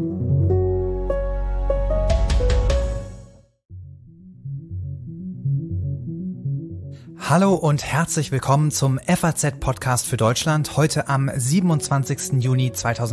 Hallo und herzlich willkommen zum FAZ-Podcast für Deutschland, heute am 27. Juni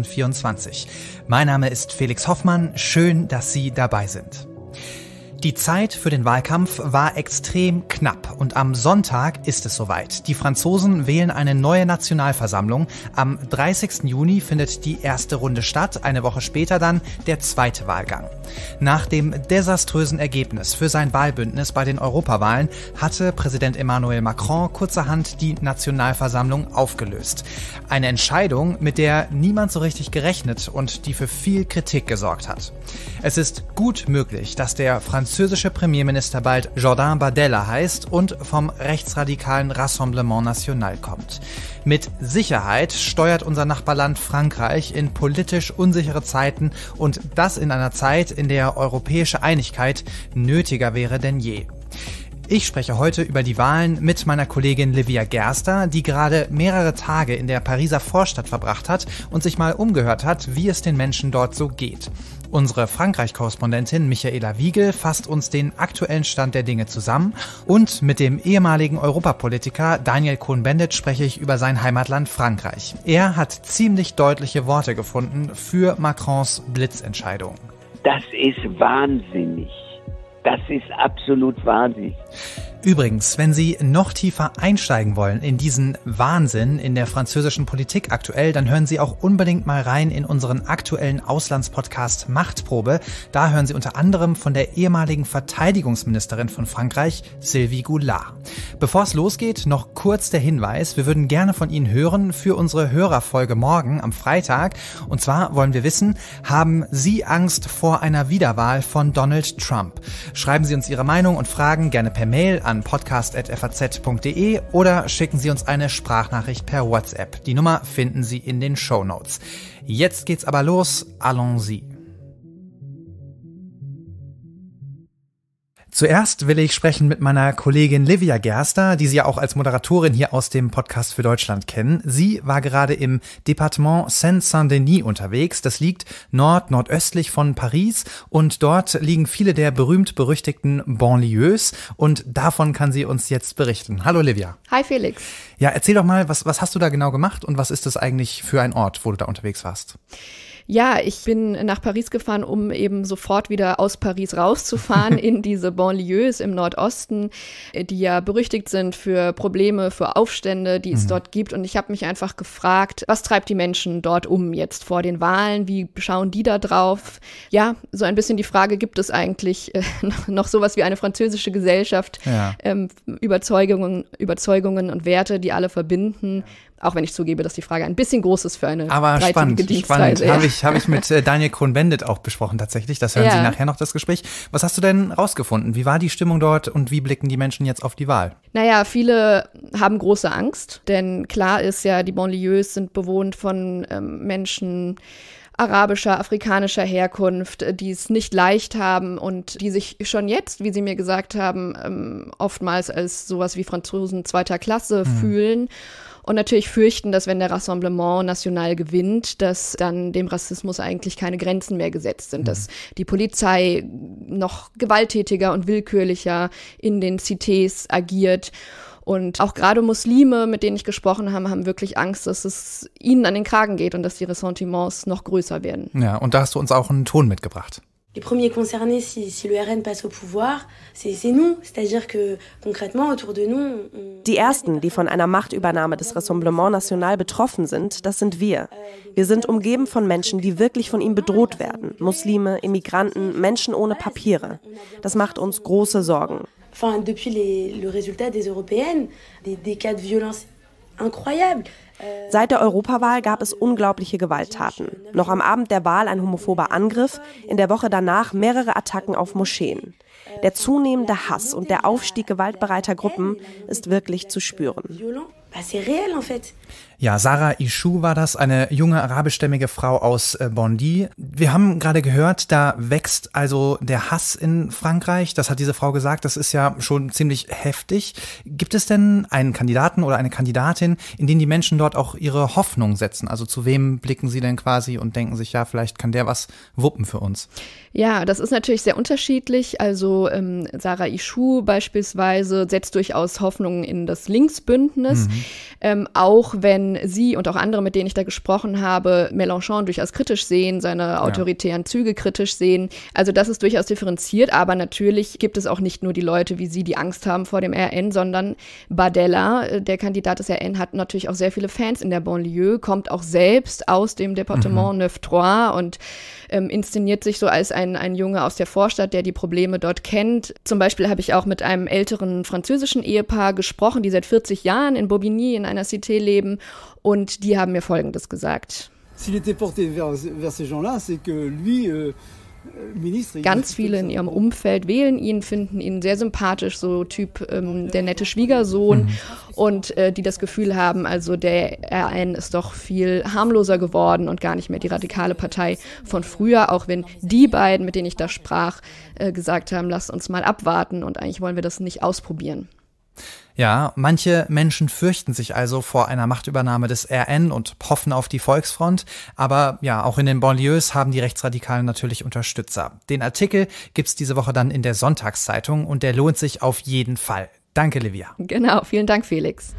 2024. Mein Name ist Felix Hoffmann, schön, dass Sie dabei sind. Die Zeit für den Wahlkampf war extrem knapp und am Sonntag ist es soweit. Die Franzosen wählen eine neue Nationalversammlung. Am 30. Juni findet die erste Runde statt, eine Woche später dann der zweite Wahlgang. Nach dem desaströsen Ergebnis für sein Wahlbündnis bei den Europawahlen hatte Präsident Emmanuel Macron kurzerhand die Nationalversammlung aufgelöst. Eine Entscheidung, mit der niemand so richtig gerechnet und die für viel Kritik gesorgt hat. Es ist gut möglich, dass der französische Premierminister bald Jordan Bardella heißt und vom rechtsradikalen Rassemblement National kommt. Mit Sicherheit steuert unser Nachbarland Frankreich in politisch unsichere Zeiten und das in einer Zeit, in der europäische Einigkeit nötiger wäre denn je. Ich spreche heute über die Wahlen mit meiner Kollegin Livia Gerster, die gerade mehrere Tage in der Pariser Vorstadt verbracht hat und sich mal umgehört hat, wie es den Menschen dort so geht. Unsere Frankreich-Korrespondentin Michaela Wiegel fasst uns den aktuellen Stand der Dinge zusammen und mit dem ehemaligen Europapolitiker Daniel Cohn-Bendit spreche ich über sein Heimatland Frankreich. Er hat ziemlich deutliche Worte gefunden für Macrons Blitzentscheidung. Das ist wahnsinnig. Das ist absolut wahnsinnig. Übrigens, wenn Sie noch tiefer einsteigen wollen in diesen Wahnsinn in der französischen Politik aktuell, dann hören Sie auch unbedingt mal rein in unseren aktuellen Auslandspodcast Machtprobe. Da hören Sie unter anderem von der ehemaligen Verteidigungsministerin von Frankreich, Sylvie Goulard. Bevor es losgeht, noch kurz der Hinweis, wir würden gerne von Ihnen hören für unsere Hörerfolge morgen am Freitag. Und zwar wollen wir wissen, haben Sie Angst vor einer Wiederwahl von Donald Trump? Schreiben Sie uns Ihre Meinung und Fragen gerne per Mail an podcast@faz.de oder schicken Sie uns eine Sprachnachricht per WhatsApp. Die Nummer finden Sie in den Shownotes. Jetzt geht's aber los. Allons-y. Zuerst will ich sprechen mit meiner Kollegin Livia Gerster, die Sie ja auch als Moderatorin hier aus dem Podcast für Deutschland kennen. Sie war gerade im Departement Seine-Saint-Denis unterwegs. Das liegt nordöstlich von Paris und dort liegen viele der berühmt-berüchtigten Banlieues und davon kann sie uns jetzt berichten. Hallo Livia. Hi Felix. Ja, erzähl doch mal, was hast du da genau gemacht und was ist das eigentlich für ein Ort, wo du da unterwegs warst? Ja, ich bin nach Paris gefahren, um eben sofort wieder aus Paris rauszufahren in diese Banlieues im Nordosten, die ja berüchtigt sind für Probleme, für Aufstände, die es dort gibt. Und ich habe mich einfach gefragt, was treibt die Menschen dort um jetzt vor den Wahlen? Wie schauen die da drauf? Ja, so ein bisschen die Frage, gibt es eigentlich noch sowas wie eine französische Gesellschaft? Ja. Überzeugungen und Werte, die alle verbinden. Auch wenn ich zugebe, dass die Frage ein bisschen groß ist für eine dreiteilige Dienstreise. Spannend. Habe ich mit Daniel Cohn-Bendit auch besprochen tatsächlich. Das hören Sie nachher noch, das Gespräch. Was hast du denn rausgefunden? Wie war die Stimmung dort und wie blicken die Menschen jetzt auf die Wahl? Naja, viele haben große Angst, denn klar ist ja, die Banlieues sind bewohnt von Menschen arabischer, afrikanischer Herkunft, die es nicht leicht haben und die sich schon jetzt, wie sie mir gesagt haben, oftmals als sowas wie Franzosen zweiter Klasse fühlen. Und natürlich fürchten, dass wenn der Rassemblement National gewinnt, dass dann dem Rassismus eigentlich keine Grenzen mehr gesetzt sind, dass die Polizei noch gewalttätiger und willkürlicher in den Cités agiert. Und auch gerade Muslime, mit denen ich gesprochen habe, haben wirklich Angst, dass es ihnen an den Kragen geht und dass die Ressentiments noch größer werden. Ja, und da hast du uns auch einen Ton mitgebracht. Les premiers concernés, si le RN passe au pouvoir, c'est nous. C'est-à-dire que concrètement autour de nous. Die ersten, die von einer Machtübernahme des Rassemblement National betroffen sind, das sind wir. Wir sind umgeben von Menschen, die wirklich von ihm bedroht werden. Muslime, Immigranten, Menschen ohne Papiere. Das macht uns große Sorgen. Enfin, depuis le résultat des européennes, des cas de violence incroyables. Seit der Europawahl gab es unglaubliche Gewalttaten. Noch am Abend der Wahl ein homophober Angriff, in der Woche danach mehrere Attacken auf Moscheen. Der zunehmende Hass und der Aufstieg gewaltbereiter Gruppen ist wirklich zu spüren. Ja, Sarah Ichou war das, eine junge arabischstämmige Frau aus Bondy. Wir haben gerade gehört, da wächst also der Hass in Frankreich. Das hat diese Frau gesagt, das ist ja schon ziemlich heftig. Gibt es denn einen Kandidaten oder eine Kandidatin, in den die Menschen dort auch ihre Hoffnung setzen? Also zu wem blicken sie denn quasi und denken sich, ja, vielleicht kann der was wuppen für uns? Ja, das ist natürlich sehr unterschiedlich. Also Sarah Ichou beispielsweise setzt durchaus Hoffnungen in das Linksbündnis, auch wenn sie und auch andere, mit denen ich da gesprochen habe, Mélenchon durchaus kritisch sehen, seine autoritären Züge kritisch sehen. Also das ist durchaus differenziert, aber natürlich gibt es auch nicht nur die Leute wie sie, die Angst haben vor dem RN, sondern Bardella, der Kandidat des RN, hat natürlich auch sehr viele Fans in der Banlieue, kommt auch selbst aus dem Departement 9-3 und inszeniert sich so als ein Junge aus der Vorstadt, der die Probleme dort kennt. Zum Beispiel habe ich auch mit einem älteren französischen Ehepaar gesprochen, die seit 40 Jahren in Bobigny in einer Cité leben, und die haben mir Folgendes gesagt. Ganz viele in ihrem Umfeld wählen ihn, finden ihn sehr sympathisch, so Typ der nette Schwiegersohn, und die das Gefühl haben, also der RN ist doch viel harmloser geworden und gar nicht mehr die radikale Partei von früher, auch wenn die beiden, mit denen ich da sprach, gesagt haben, lasst uns mal abwarten und eigentlich wollen wir das nicht ausprobieren. Ja, manche Menschen fürchten sich also vor einer Machtübernahme des RN und hoffen auf die Volksfront. Aber ja, auch in den Banlieues haben die Rechtsradikalen natürlich Unterstützer. Den Artikel gibt's diese Woche dann in der Sonntagszeitung und der lohnt sich auf jeden Fall. Danke, Livia. Genau, vielen Dank, Felix.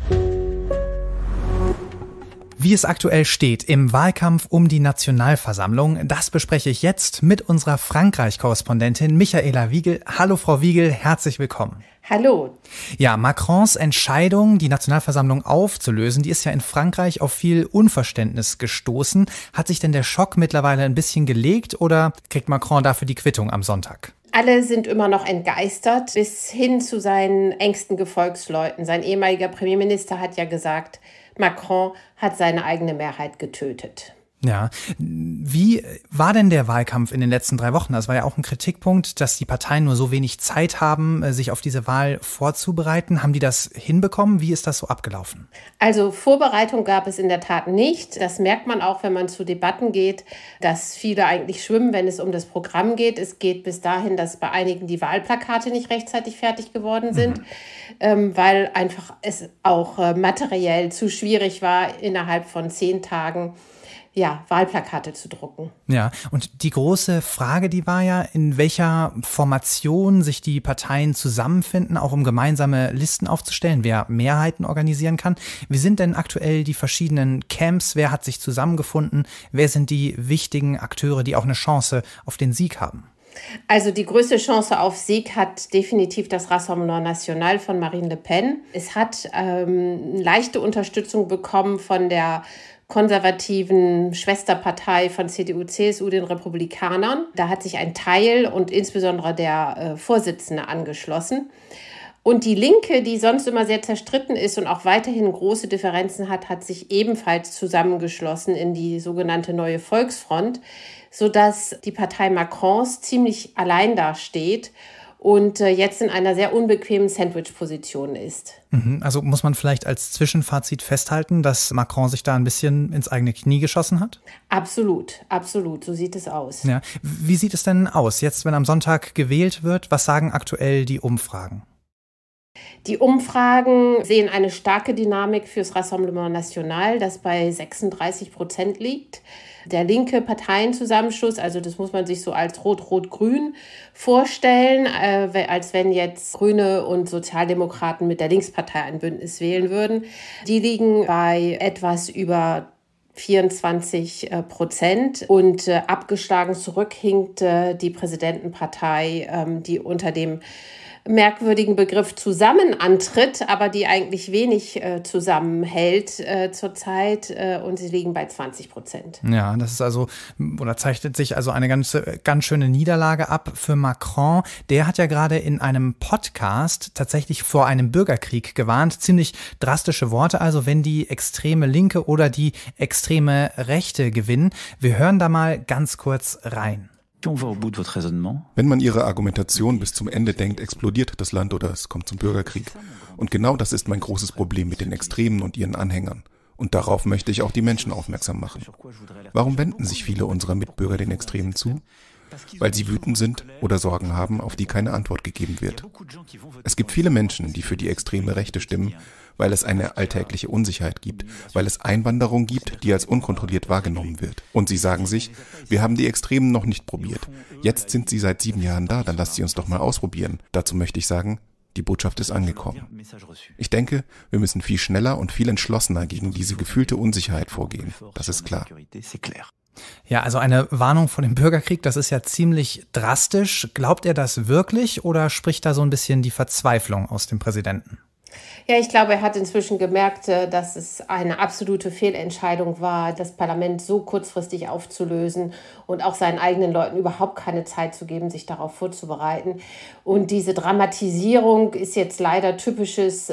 Wie es aktuell steht im Wahlkampf um die Nationalversammlung, das bespreche ich jetzt mit unserer Frankreich-Korrespondentin Michaela Wiegel. Hallo Frau Wiegel, herzlich willkommen. Hallo. Ja, Macrons Entscheidung, die Nationalversammlung aufzulösen, die ist ja in Frankreich auf viel Unverständnis gestoßen. Hat sich denn der Schock mittlerweile ein bisschen gelegt oder kriegt Macron dafür die Quittung am Sonntag? Alle sind immer noch entgeistert, bis hin zu seinen engsten Gefolgsleuten. Sein ehemaliger Premierminister hat ja gesagt, Macron hat seine eigene Mehrheit getötet. Ja, wie war denn der Wahlkampf in den letzten 3 Wochen? Das war ja auch ein Kritikpunkt, dass die Parteien nur so wenig Zeit haben, sich auf diese Wahl vorzubereiten. Haben die das hinbekommen? Wie ist das so abgelaufen? Also Vorbereitung gab es in der Tat nicht. Das merkt man auch, wenn man zu Debatten geht, dass viele eigentlich schwimmen, wenn es um das Programm geht. Es geht bis dahin, dass bei einigen die Wahlplakate nicht rechtzeitig fertig geworden sind, weil einfach es auch materiell zu schwierig war, innerhalb von 10 Tagen Wahlplakate zu drucken. Ja, und die große Frage, die war ja, in welcher Formation sich die Parteien zusammenfinden, auch um gemeinsame Listen aufzustellen, wer Mehrheiten organisieren kann. Wie sind denn aktuell die verschiedenen Camps? Wer hat sich zusammengefunden? Wer sind die wichtigen Akteure, die auch eine Chance auf den Sieg haben? Also die größte Chance auf Sieg hat definitiv das Rassemblement National von Marine Le Pen. Es hat leichte Unterstützung bekommen von der konservativen Schwesterpartei von CDU, CSU, den Republikanern. Da hat sich ein Teil und insbesondere der Vorsitzende angeschlossen. Und die Linke, die sonst immer sehr zerstritten ist und auch weiterhin große Differenzen hat, hat sich ebenfalls zusammengeschlossen in die sogenannte Neue Volksfront, sodass die Partei Macrons ziemlich allein dasteht und jetzt in einer sehr unbequemen Sandwich-Position ist. Also muss man vielleicht als Zwischenfazit festhalten, dass Macron sich da ein bisschen ins eigene Knie geschossen hat? Absolut, absolut, so sieht es aus. Ja. Wie sieht es denn aus, jetzt wenn am Sonntag gewählt wird? Was sagen aktuell die Umfragen? Die Umfragen sehen eine starke Dynamik fürs Rassemblement National, das bei 36% liegt. Der linke Parteienzusammenschluss, also das muss man sich so als Rot-Rot-Grün vorstellen, als wenn jetzt Grüne und Sozialdemokraten mit der Linkspartei ein Bündnis wählen würden. Die liegen bei etwas über 24% und abgeschlagen zurückhinkt die Präsidentenpartei, die unter dem merkwürdigen Begriff zusammen antritt, aber die eigentlich wenig zusammenhält zurzeit und sie liegen bei 20%. Ja, das ist also, oder zeichnet sich also eine ganz schöne Niederlage ab für Macron. Der hat ja gerade in einem Podcast tatsächlich vor einem Bürgerkrieg gewarnt. Ziemlich drastische Worte, also wenn die extreme Linke oder die extreme Rechte gewinnen. Wir hören da mal ganz kurz rein. Wenn man ihre Argumentation bis zum Ende denkt, explodiert das Land oder es kommt zum Bürgerkrieg. Und genau das ist mein großes Problem mit den Extremen und ihren Anhängern. Und darauf möchte ich auch die Menschen aufmerksam machen. Warum wenden sich viele unserer Mitbürger den Extremen zu? Weil sie wütend sind oder Sorgen haben, auf die keine Antwort gegeben wird. Es gibt viele Menschen, die für die extreme Rechte stimmen, weil es eine alltägliche Unsicherheit gibt, weil es Einwanderung gibt, die als unkontrolliert wahrgenommen wird. Und sie sagen sich, wir haben die Extremen noch nicht probiert. Jetzt sind sie seit 7 Jahren da, dann lasst sie uns doch mal ausprobieren. Dazu möchte ich sagen, die Botschaft ist angekommen. Ich denke, wir müssen viel schneller und viel entschlossener gegen diese gefühlte Unsicherheit vorgehen. Das ist klar. Ja, also eine Warnung vor dem Bürgerkrieg, das ist ja ziemlich drastisch. Glaubt er das wirklich oder spricht da so ein bisschen die Verzweiflung aus dem Präsidenten? Ja, ich glaube, er hat inzwischen gemerkt, dass es eine absolute Fehlentscheidung war, das Parlament so kurzfristig aufzulösen und auch seinen eigenen Leuten überhaupt keine Zeit zu geben, sich darauf vorzubereiten. Und diese Dramatisierung ist jetzt leider typisches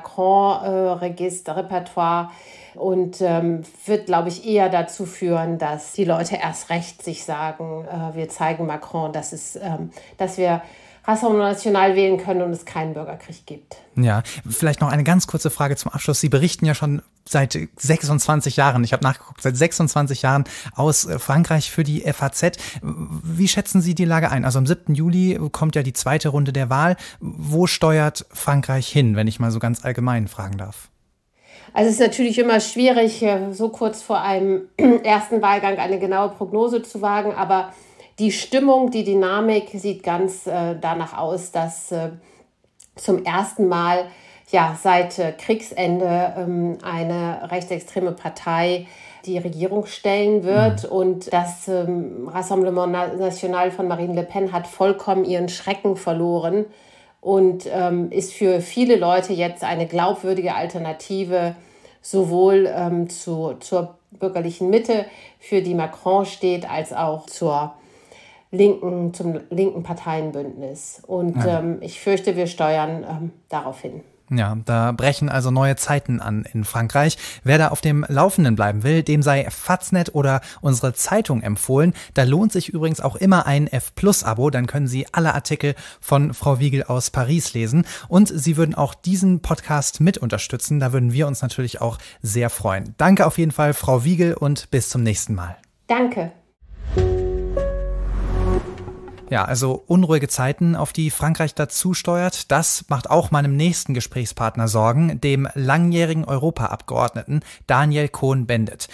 Macron-Repertoire und wird, glaube ich, eher dazu führen, dass die Leute erst recht sich sagen, wir zeigen Macron, dass wir Rassemblement National wählen können und es keinen Bürgerkrieg gibt. Ja, vielleicht noch eine ganz kurze Frage zum Abschluss. Sie berichten ja schon seit 26 Jahren, ich habe nachgeguckt, seit 26 Jahren aus Frankreich für die FAZ. Wie schätzen Sie die Lage ein? Also am 7. Juli kommt ja die zweite Runde der Wahl. Wo steuert Frankreich hin, wenn ich mal so ganz allgemein fragen darf? Also es ist natürlich immer schwierig, so kurz vor einem ersten Wahlgang eine genaue Prognose zu wagen, aber die Stimmung, die Dynamik sieht ganz danach aus, dass zum ersten Mal seit Kriegsende eine rechtsextreme Partei die Regierung stellen wird. Und das Rassemblement National von Marine Le Pen hat vollkommen ihren Schrecken verloren und ist für viele Leute jetzt eine glaubwürdige Alternative sowohl zur bürgerlichen Mitte, für die Macron steht, als auch zum linken Parteienbündnis. Und ich fürchte, wir steuern darauf hin. Ja, da brechen also neue Zeiten an in Frankreich. Wer da auf dem Laufenden bleiben will, dem sei Faznet oder unsere Zeitung empfohlen. Da lohnt sich übrigens auch immer ein F-Plus-Abo. Dann können Sie alle Artikel von Frau Wiegel aus Paris lesen. Und Sie würden auch diesen Podcast mit unterstützen. Da würden wir uns natürlich auch sehr freuen. Danke auf jeden Fall, Frau Wiegel, und bis zum nächsten Mal. Danke. Ja, also unruhige Zeiten, auf die Frankreich dazu steuert, das macht auch meinem nächsten Gesprächspartner Sorgen, dem langjährigen Europaabgeordneten Daniel Cohn-Bendit.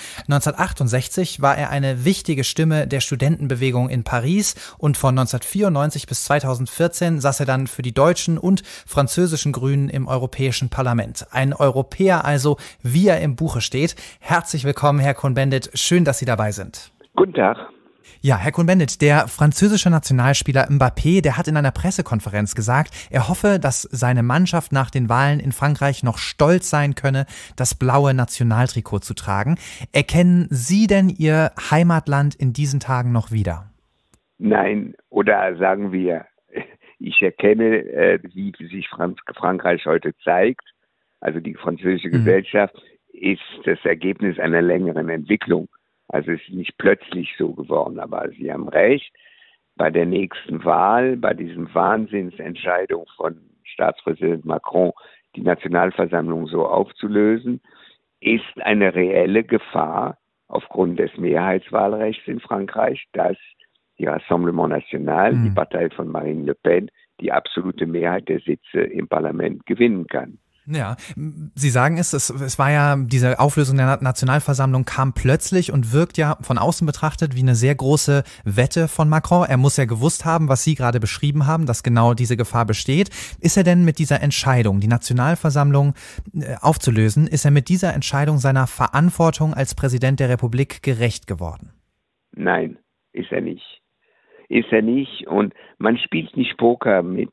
1968 war er eine wichtige Stimme der Studentenbewegung in Paris und von 1994 bis 2014 saß er dann für die deutschen und französischen Grünen im Europäischen Parlament. Ein Europäer also, wie er im Buche steht. Herzlich willkommen, Herr Cohn-Bendit. Schön, dass Sie dabei sind. Guten Tag. Ja, Herr Cohn-Bendit, der französische Nationalspieler Mbappé, der hat in einer Pressekonferenz gesagt, er hoffe, dass seine Mannschaft nach den Wahlen in Frankreich noch stolz sein könne, das blaue Nationaltrikot zu tragen. Erkennen Sie denn Ihr Heimatland in diesen Tagen noch wieder? Nein, oder sagen wir, ich erkenne, wie sich Frankreich heute zeigt. Also die französische Gesellschaft ist das Ergebnis einer längeren Entwicklung. Also es ist nicht plötzlich so geworden, aber Sie haben recht, bei der nächsten Wahl, bei diesem Wahnsinnsentscheidung von Staatspräsident Macron, die Nationalversammlung so aufzulösen, ist eine reelle Gefahr aufgrund des Mehrheitswahlrechts in Frankreich, dass die Rassemblement National, die Partei von Marine Le Pen, die absolute Mehrheit der Sitze im Parlament gewinnen kann. Ja, Sie sagen es war ja, diese Auflösung der Nationalversammlung kam plötzlich und wirkt ja von außen betrachtet wie eine sehr große Wette von Macron. Er muss ja gewusst haben, was Sie gerade beschrieben haben, dass genau diese Gefahr besteht. Ist er denn mit dieser Entscheidung, die Nationalversammlung aufzulösen, ist er mit dieser Entscheidung seiner Verantwortung als Präsident der Republik gerecht geworden? Nein, ist er nicht. Ist er nicht, und man spielt nicht Poker mit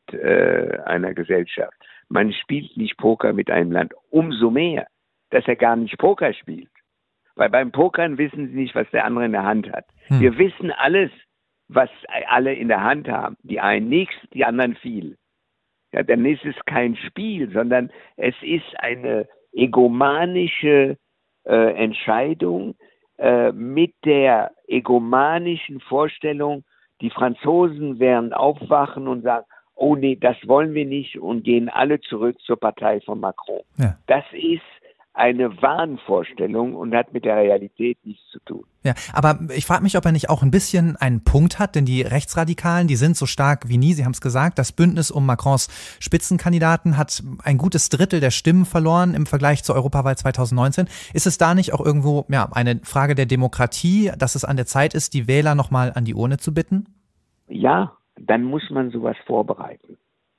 einer Gesellschaft. Man spielt nicht Poker mit einem Land. Umso mehr, dass er gar nicht Poker spielt. Weil beim Pokern wissen Sie nicht, was der andere in der Hand hat. Wir wissen alles, was alle in der Hand haben. Die einen nichts, die anderen viel. Ja, dann ist es kein Spiel, sondern es ist eine egomanische Entscheidung mit der egomanischen Vorstellung, die Franzosen werden aufwachen und sagen, oh nee, das wollen wir nicht, und gehen alle zurück zur Partei von Macron. Ja. Das ist eine Wahnvorstellung und hat mit der Realität nichts zu tun. Ja, aber ich frage mich, ob er nicht auch ein bisschen einen Punkt hat, denn die Rechtsradikalen, die sind so stark wie nie, Sie haben es gesagt, das Bündnis um Macrons Spitzenkandidaten hat ein gutes Drittel der Stimmen verloren im Vergleich zur Europawahl 2019. Ist es da nicht auch irgendwo eine Frage der Demokratie, dass es an der Zeit ist, die Wähler nochmal an die Urne zu bitten? Ja, dann muss man sowas vorbereiten.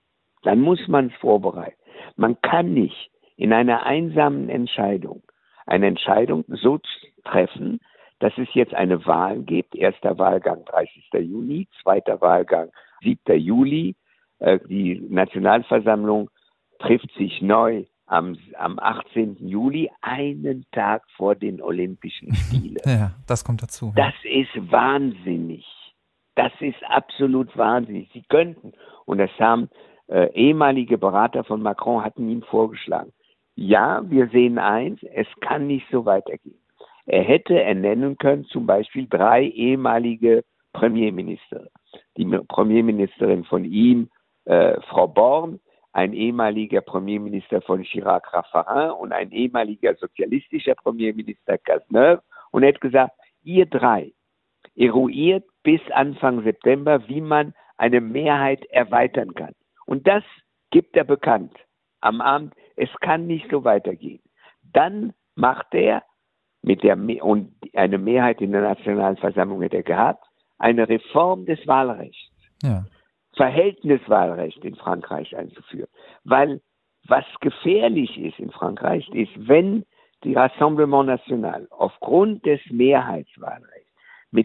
Man kann nicht in einer einsamen Entscheidung eine Entscheidung so treffen, dass es jetzt eine Wahl gibt. Erster Wahlgang 30. Juni, zweiter Wahlgang 7. Juli. Die Nationalversammlung trifft sich neu am 18. Juli, einen Tag vor den Olympischen Spielen. Ja, das kommt dazu. Das ist wahnsinnig. Das ist absolut wahnsinnig. Sie könnten, und das haben ehemalige Berater von Macron hatten ihm vorgeschlagen, ja, wir sehen eins, es kann nicht so weitergehen. Er hätte ernennen können, zum Beispiel 3 ehemalige Premierminister. Die Premierministerin von ihm, Frau Borne, ein ehemaliger Premierminister von Chirac Raffarin und ein ehemaliger sozialistischer Premierminister Cazeneuve, und er hat gesagt, ihr 3 eruiert bis Anfang September, wie man eine Mehrheit erweitern kann. Und das gibt er bekannt am Abend. Es kann nicht so weitergehen. Dann macht er und eine Mehrheit in der Nationalversammlung hat er gehabt, eine Reform des Wahlrechts. Ja. Verhältniswahlrecht in Frankreich einzuführen. Weil was gefährlich ist in Frankreich, ist, wenn die Rassemblement National aufgrund des Mehrheitswahlrechts mit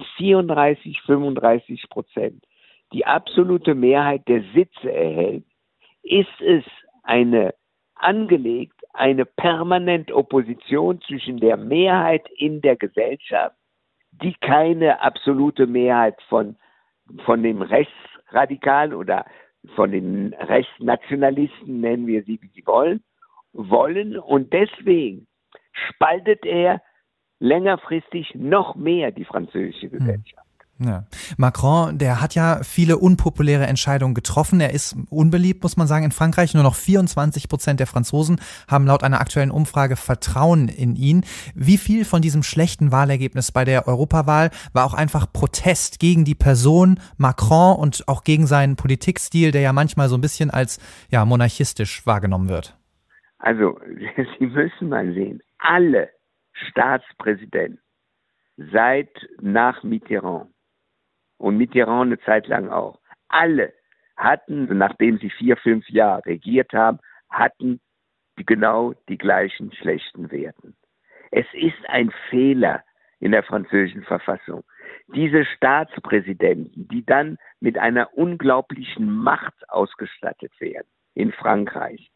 34-35% die absolute Mehrheit der Sitze erhält, ist es angelegt, eine permanente Opposition zwischen der Mehrheit in der Gesellschaft, die keine absolute Mehrheit von dem Rechtsradikalen oder von den Rechtsnationalisten, nennen wir sie, wie sie wollen, und deswegen spaltet er längerfristig noch mehr die französische Gesellschaft. Ja. Macron, der hat ja viele unpopuläre Entscheidungen getroffen. Er ist unbeliebt, muss man sagen, in Frankreich. Nur noch 24% der Franzosen haben laut einer aktuellen Umfrage Vertrauen in ihn. Wie viel von diesem schlechten Wahlergebnis bei der Europawahl war auch einfach Protest gegen die Person Macron und auch gegen seinen Politikstil, der ja manchmal so ein bisschen als monarchistisch wahrgenommen wird? Also, Sie müssen mal sehen, alle Staatspräsidenten nach Mitterrand, und Mitterrand eine Zeit lang auch, alle hatten, nachdem sie 4-5 Jahre regiert haben, hatten genau die gleichen schlechten Werten. Es ist ein Fehler in der französischen Verfassung. Diese Staatspräsidenten, die dann mit einer unglaublichen Macht ausgestattet werden in Frankreich,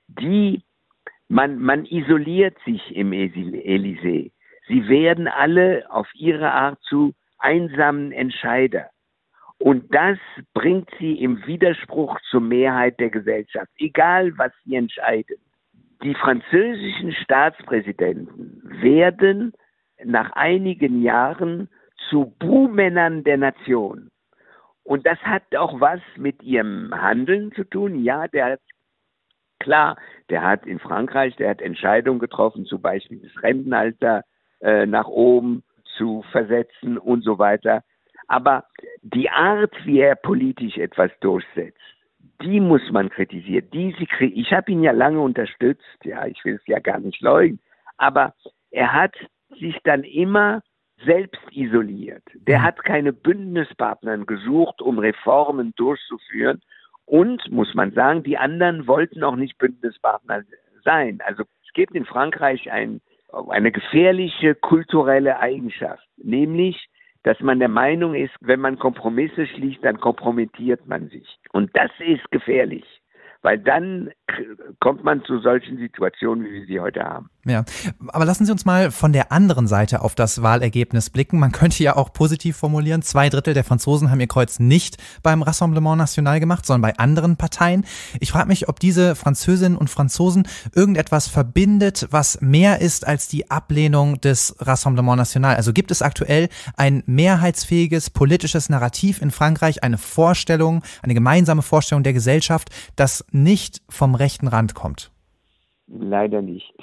man isoliert sich im Élysée. Sie werden alle auf ihre Art zu einsamen Entscheider. Und das bringt sie im Widerspruch zur Mehrheit der Gesellschaft, egal was sie entscheiden. Die französischen Staatspräsidenten werden nach einigen Jahren zu Buhmännern der Nation. Und das hat auch was mit ihrem Handeln zu tun. Ja, der hat in Frankreich, Entscheidungen getroffen, zum Beispiel das Rentenalter nach oben zu versetzen und so weiter. Aber die Art, wie er politisch etwas durchsetzt, die muss man kritisieren. Ich habe ihn ja lange unterstützt, ich will es ja gar nicht leugnen, aber er hat sich dann immer selbst isoliert. Der hat keine Bündnispartner gesucht, um Reformen durchzuführen. Und, muss man sagen, die anderen wollten auch nicht Bündnispartner sein. Also es gibt in Frankreich eine gefährliche kulturelle Eigenschaft, nämlich, dass man der Meinung ist, wenn man Kompromisse schließt, dann kompromittiert man sich. Und das ist gefährlich, weil dann kommt man zu solchen Situationen, wie wir sie heute haben. Ja, aber lassen Sie uns mal von der anderen Seite auf das Wahlergebnis blicken. Man könnte ja auch positiv formulieren, 2/3 der Franzosen haben ihr Kreuz nicht beim Rassemblement National gemacht, sondern bei anderen Parteien. Ich frage mich, ob diese Französinnen und Franzosen irgendetwas verbindet, was mehr ist als die Ablehnung des Rassemblement National. Also gibt es aktuell ein mehrheitsfähiges politisches Narrativ in Frankreich, eine Vorstellung, eine gemeinsame Vorstellung der Gesellschaft, das nicht vom rechten Rand kommt? Leider nicht.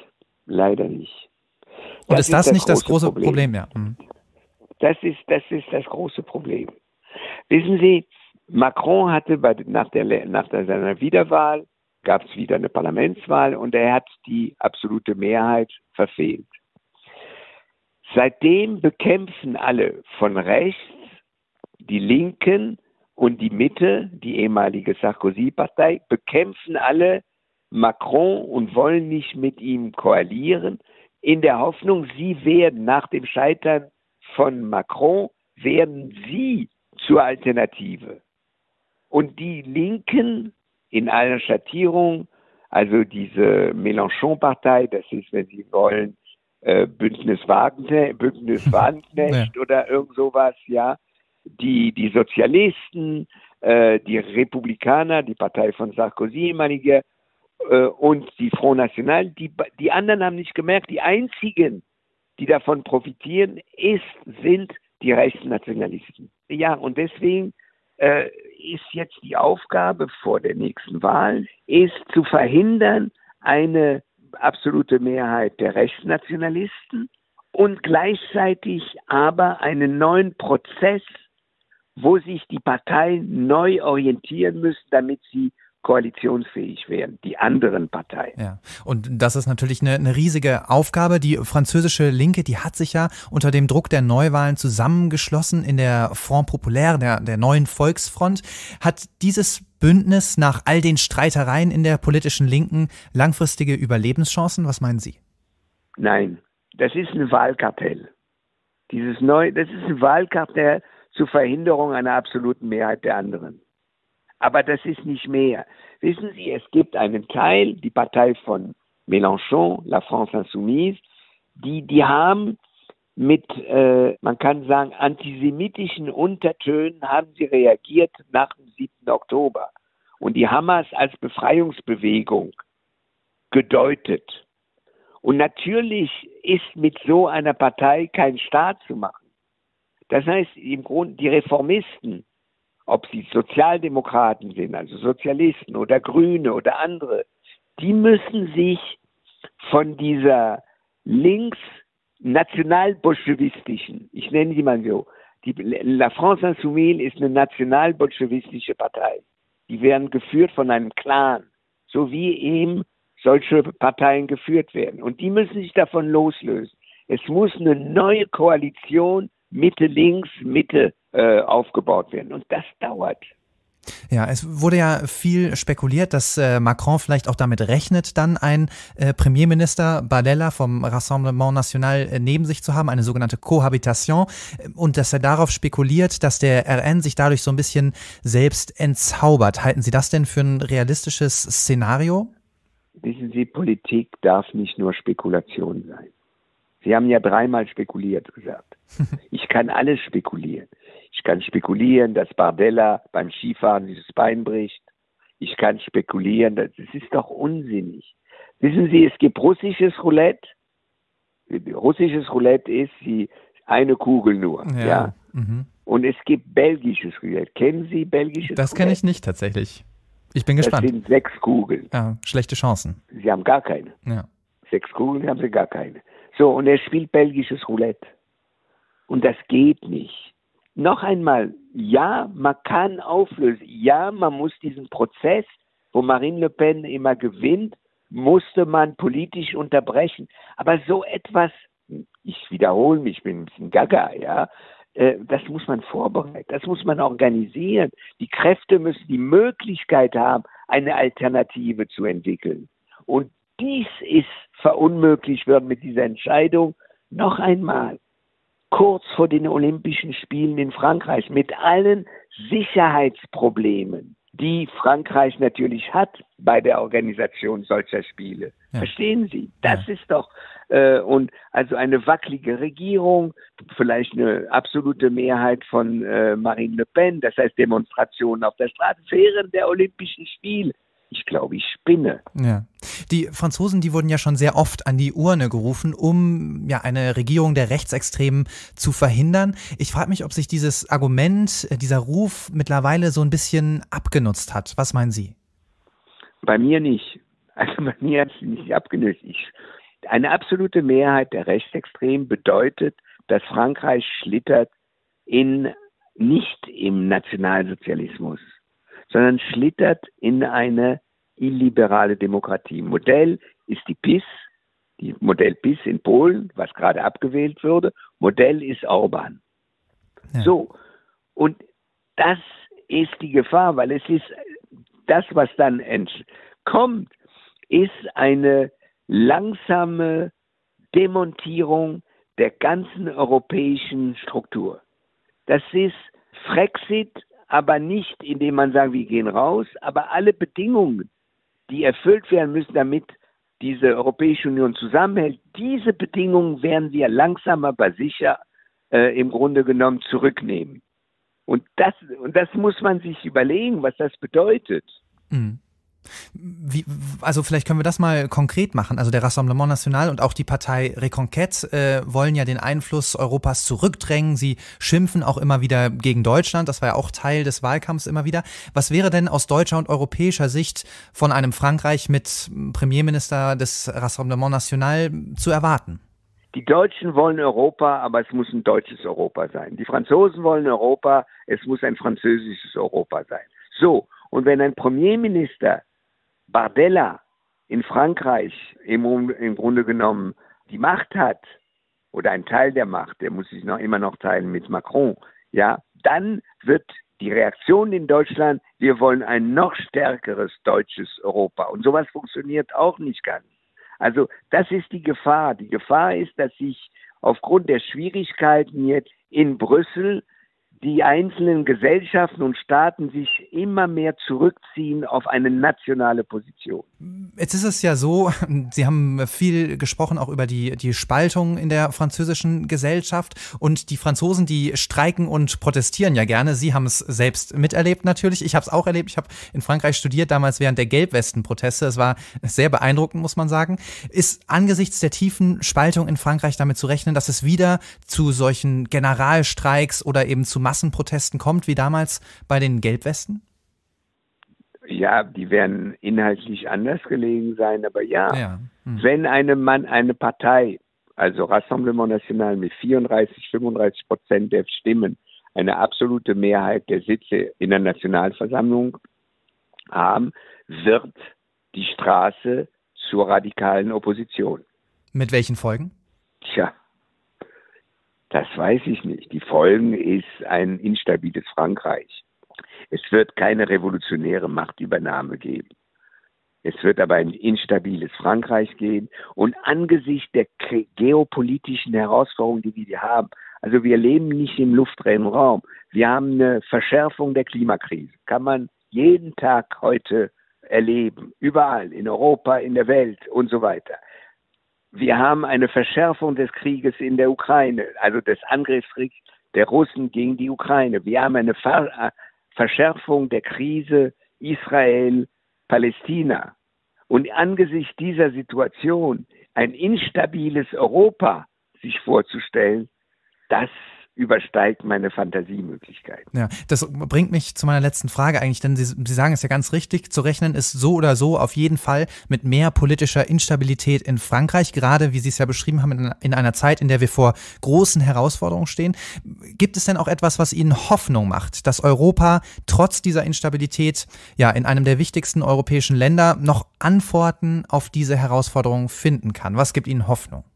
leider nicht. Und ist das nicht das große Problem? Ja. Das ist das große Problem. Wissen Sie, Macron hatte nach seiner Wiederwahl, gab es wieder eine Parlamentswahl und er hat die absolute Mehrheit verfehlt. Seitdem bekämpfen alle von rechts, die Linken und die Mitte, die ehemalige Sarkozy-Partei, bekämpfen alle Macron und wollen nicht mit ihm koalieren, in der Hoffnung, sie werden nach dem Scheitern von Macron, werden sie zur Alternative. Und die Linken in allen Schattierungen, also diese Mélenchon-Partei, das ist, wenn Sie wollen, Bündnis Wagenknecht oder irgend sowas, ja, die Sozialisten, die Republikaner, die Partei von Sarkozy, ehemalige, und die Front National, die anderen haben nicht gemerkt, die einzigen, die davon profitieren, sind die rechten Nationalisten. Ja, und deswegen ist jetzt die Aufgabe vor der nächsten Wahl, ist zu verhindern, eine absolute Mehrheit der Rechtsnationalisten und gleichzeitig aber einen neuen Prozess, wo sich die Parteien neu orientieren müssen, damit sie koalitionsfähig werden, die anderen Parteien. Ja, und das ist natürlich eine riesige Aufgabe. Die französische Linke, die hat sich ja unter dem Druck der Neuwahlen zusammengeschlossen in der Front Populaire, der neuen Volksfront. Hat dieses Bündnis nach all den Streitereien in der politischen Linken langfristige Überlebenschancen? Was meinen Sie? Nein, das ist ein Wahlkartell. Das ist ein Wahlkartell zur Verhinderung einer absoluten Mehrheit der anderen. Aber das ist nicht mehr. Wissen Sie, es gibt einen Teil, die Partei von Mélenchon, La France Insoumise, die haben mit, man kann sagen, antisemitischen Untertönen haben sie reagiert nach dem 7. Oktober und die Hamas als Befreiungsbewegung gedeutet. Und natürlich ist mit so einer Partei kein Staat zu machen. Das heißt, im Grunde die Reformisten, ob sie Sozialdemokraten sind, also Sozialisten oder Grüne oder andere, die müssen sich von dieser links-nationalbolschewistischen, ich nenne sie mal so, La France Insoumise ist eine nationalbolschewistische Partei. Die werden geführt von einem Clan, so wie eben solche Parteien geführt werden. Und die müssen sich davon loslösen. Es muss eine neue Koalition Mitte-Links, Mitte aufgebaut werden. Und das dauert. Ja, es wurde ja viel spekuliert, dass Macron vielleicht auch damit rechnet, dann einen Premierminister Bardella vom Rassemblement National neben sich zu haben, eine sogenannte Cohabitation, und dass er darauf spekuliert, dass der RN sich dadurch so ein bisschen selbst entzaubert. Halten Sie das denn für ein realistisches Szenario? Wissen Sie, Politik darf nicht nur Spekulation sein. Sie haben ja 3-mal spekuliert gesagt. Ich kann alles spekulieren. Ich kann spekulieren, dass Bardella beim Skifahren dieses Bein bricht. Ich kann spekulieren, das ist doch unsinnig. Wissen Sie, es gibt russisches Roulette. Russisches Roulette ist eine Kugel nur. Ja. Mhm. Und es gibt belgisches Roulette. Kennen Sie belgisches Roulette? Das kenne ich nicht tatsächlich. Ich bin gespannt. Das sind 6 Kugeln. Ja, schlechte Chancen. Sie haben gar keine. Ja. 6 Kugeln haben Sie gar keine. So, und er spielt belgisches Roulette. Und das geht nicht. Noch einmal, ja, man kann auflösen. Ja, man muss diesen Prozess, wo Marine Le Pen immer gewinnt, musste man politisch unterbrechen. Aber so etwas, ich wiederhole mich, ich bin ein bisschen gaga, ja, das muss man vorbereiten, das muss man organisieren. Die Kräfte müssen die Möglichkeit haben, eine Alternative zu entwickeln. Und dies ist verunmöglicht worden mit dieser Entscheidung. Noch einmal, kurz vor den Olympischen Spielen in Frankreich, mit allen Sicherheitsproblemen, die Frankreich natürlich hat bei der Organisation solcher Spiele. Ja. Verstehen Sie? Das ist doch, und also eine wackelige Regierung, vielleicht eine absolute Mehrheit von Marine Le Pen, das heißt Demonstrationen auf der Straße während der Olympischen Spiele. Ich glaube, ich spinne. Ja. Die Franzosen, die wurden ja schon sehr oft an die Urne gerufen, um ja eine Regierung der Rechtsextremen zu verhindern. Ich frage mich, ob sich dieses Argument, dieser Ruf mittlerweile so ein bisschen abgenutzt hat. Was meinen Sie? Bei mir nicht. Also bei mir hat es nicht abgenutzt. Eine absolute Mehrheit der Rechtsextremen bedeutet, dass Frankreich schlittert nicht im Nationalsozialismus, sondern schlittert in eine illiberale Demokratie. Modell ist die PiS, die Modell PiS in Polen, was gerade abgewählt wurde. Modell ist Orban. Ja. So, und das ist die Gefahr, weil es ist das, was dann kommt, ist eine langsame Demontierung der ganzen europäischen Struktur. Das ist Frexit, aber nicht, indem man sagt, wir gehen raus, aber alle Bedingungen, die erfüllt werden müssen, damit diese Europäische Union zusammenhält, diese Bedingungen werden wir langsam aber sicher im Grunde genommen zurücknehmen. Und das muss man sich überlegen, was das bedeutet. Mhm. Also vielleicht können wir das mal konkret machen. Also der Rassemblement National und auch die Partei Reconquête wollen ja den Einfluss Europas zurückdrängen. Sie schimpfen auch immer wieder gegen Deutschland. Das war ja auch Teil des Wahlkampfs immer wieder. Was wäre denn aus deutscher und europäischer Sicht von einem Frankreich mit Premierminister des Rassemblement National zu erwarten? Die Deutschen wollen Europa, aber es muss ein deutsches Europa sein. Die Franzosen wollen Europa, es muss ein französisches Europa sein. So, und wenn ein Premierminister Bardella in Frankreich im Grunde genommen die Macht hat oder einen Teil der Macht, der muss sich immer noch teilen mit Macron, ja, dann wird die Reaktion in Deutschland, wir wollen ein noch stärkeres deutsches Europa. Und sowas funktioniert auch nicht ganz. Also das ist die Gefahr. Die Gefahr ist, dass sich aufgrund der Schwierigkeiten jetzt in Brüssel die einzelnen Gesellschaften und Staaten sich immer mehr zurückziehen auf eine nationale Position. Jetzt ist es ja so, Sie haben viel gesprochen auch über die Spaltung in der französischen Gesellschaft und die Franzosen, die streiken und protestieren ja gerne. Sie haben es selbst miterlebt natürlich. Ich habe es auch erlebt. Ich habe in Frankreich studiert, damals während der Gelbwesten-Proteste. Es war sehr beeindruckend, muss man sagen. Ist angesichts der tiefen Spaltung in Frankreich damit zu rechnen, dass es wieder zu solchen Generalstreiks oder eben zu Massenprotesten kommt, wie damals bei den Gelbwesten? Ja, die werden inhaltlich anders gelegen sein, aber wenn eine Partei, also Rassemblement National mit 34-35% der Stimmen, eine absolute Mehrheit der Sitze in der Nationalversammlung haben, wird die Straße zur radikalen Opposition. Mit welchen Folgen? Tja, das weiß ich nicht. Die Folgen ist ein instabiles Frankreich. Es wird keine revolutionäre Machtübernahme geben. Es wird aber ein instabiles Frankreich geben. Und angesichts der geopolitischen Herausforderungen, die wir haben, also wir leben nicht im luftleeren Raum. Wir haben eine Verschärfung der Klimakrise. Kann man jeden Tag heute erleben. Überall, in Europa, in der Welt und so weiter. Wir haben eine Verschärfung des Krieges in der Ukraine, also des Angriffskriegs der Russen gegen die Ukraine. Wir haben eine Verschärfung der Krise Israel-Palästina. Und angesichts dieser Situation ein instabiles Europa sich vorzustellen, das übersteigt meine Fantasiemöglichkeiten. Ja, das bringt mich zu meiner letzten Frage eigentlich, denn Sie sagen es ja ganz richtig, zu rechnen ist so oder so auf jeden Fall mit mehr politischer Instabilität in Frankreich, gerade wie Sie es ja beschrieben haben, in einer Zeit, in der wir vor großen Herausforderungen stehen. Gibt es denn auch etwas, was Ihnen Hoffnung macht, dass Europa trotz dieser Instabilität ja in einem der wichtigsten europäischen Länder noch Antworten auf diese Herausforderungen finden kann? Was gibt Ihnen Hoffnung?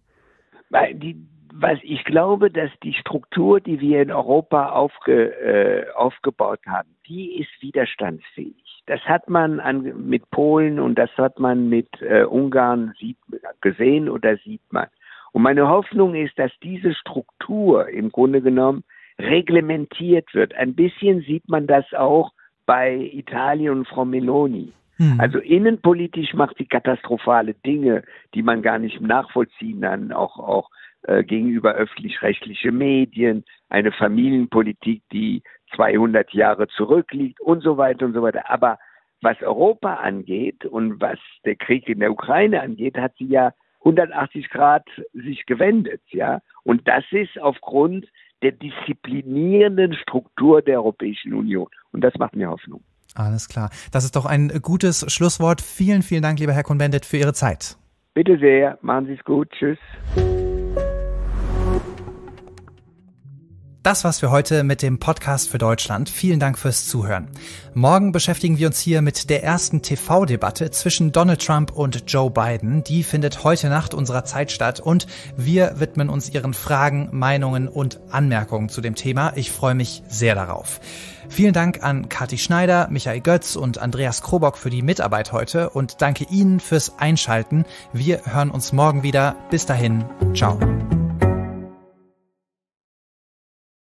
Ich glaube, dass die Struktur, die wir in Europa aufgebaut haben, die ist widerstandsfähig. Das hat man mit Polen und das hat man mit Ungarn gesehen oder sieht man. Und meine Hoffnung ist, dass diese Struktur im Grunde genommen reglementiert wird. Ein bisschen sieht man das auch bei Italien und Frau Meloni. Also innenpolitisch macht sie katastrophale Dinge, die man gar nicht nachvollziehen kann, auch gegenüber öffentlich-rechtlichen Medien, eine Familienpolitik, die 200 Jahre zurückliegt und so weiter und so weiter. Aber was Europa angeht und was der Krieg in der Ukraine angeht, hat sie ja 180 Grad sich gewendet, ja. Und das ist aufgrund der disziplinierenden Struktur der Europäischen Union. Und das macht mir Hoffnung. Alles klar. Das ist doch ein gutes Schlusswort. Vielen, vielen Dank, lieber Herr Cohn-Bendit, für Ihre Zeit. Bitte sehr, machen Sie es gut. Tschüss. Das war's für heute mit dem Podcast für Deutschland. Vielen Dank fürs Zuhören. Morgen beschäftigen wir uns hier mit der ersten TV-Debatte zwischen Donald Trump und Joe Biden. Die findet heute Nacht unserer Zeit statt und wir widmen uns Ihren Fragen, Meinungen und Anmerkungen zu dem Thema. Ich freue mich sehr darauf. Vielen Dank an Kathi Schneider, Michael Götz und Andreas Krobock für die Mitarbeit heute und danke Ihnen fürs Einschalten. Wir hören uns morgen wieder. Bis dahin, ciao.